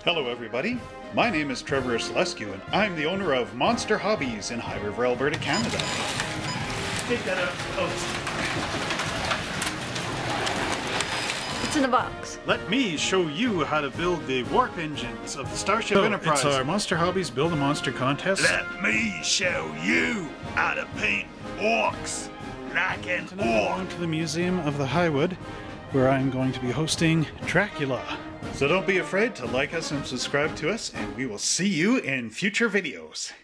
Hello everybody, my name is Trevor Selescu and I'm the owner of Monster Hobbies in High River, Alberta, Canada. Take that out. It's in a box. Let me show you how to build the warp engines of the Starship Enterprise. It's our Monster Hobbies Build a Monster contest. Let me show you how to paint orcs like an Tonight we're going to the Museum of the Highwood, where I'm going to be hosting Dracula. So don't be afraid to like us and subscribe to us, and we will see you in future videos.